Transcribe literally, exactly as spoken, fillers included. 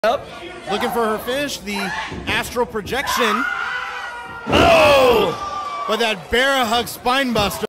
Up. Looking for her finish, the astral projection. Oh! But that Bearhug Spine Buster.